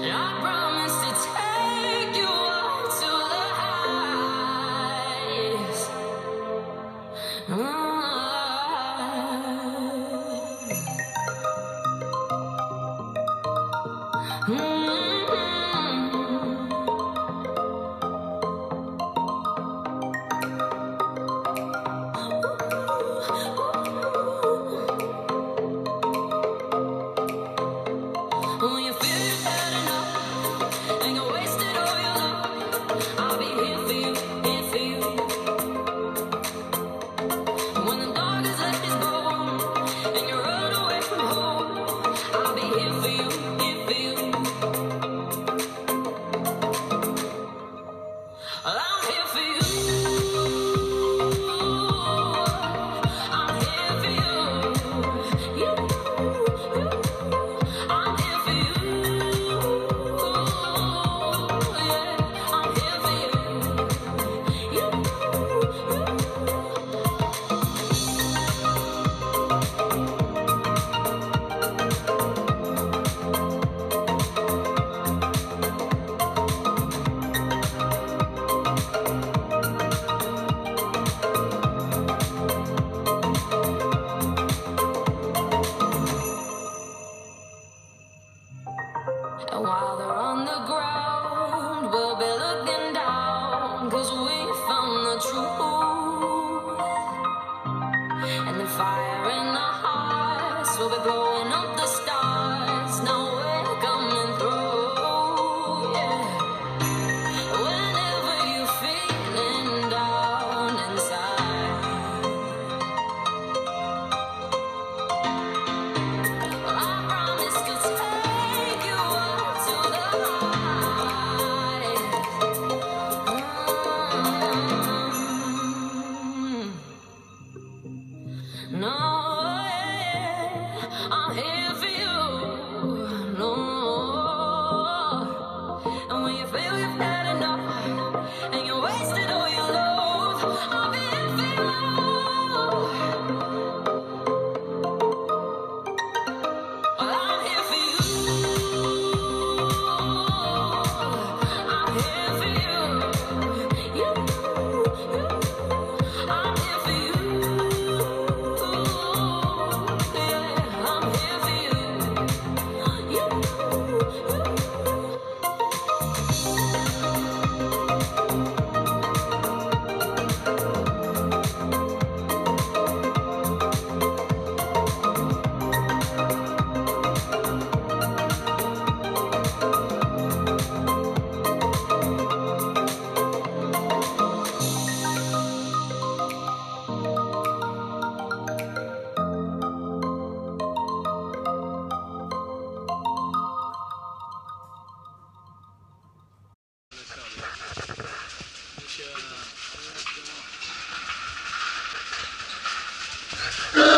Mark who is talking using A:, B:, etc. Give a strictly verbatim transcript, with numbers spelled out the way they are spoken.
A: And while they're on the ground, we'll be looking down, 'cause we found the truth. And the fire in our hearts will be blowing up the stars. Now we're coming through, yeah. Whenever you're feeling down inside, I promise to take you up to the light. Mm. No, yeah, I'm here for you. No, and when you feel you've had enough and you wasted all your love, I'll be here for you. Well, I'm here for you. I'm here for you. You, you. I'm here for you. Yeah, I'm here for you. You, you.
B: Mix, uh,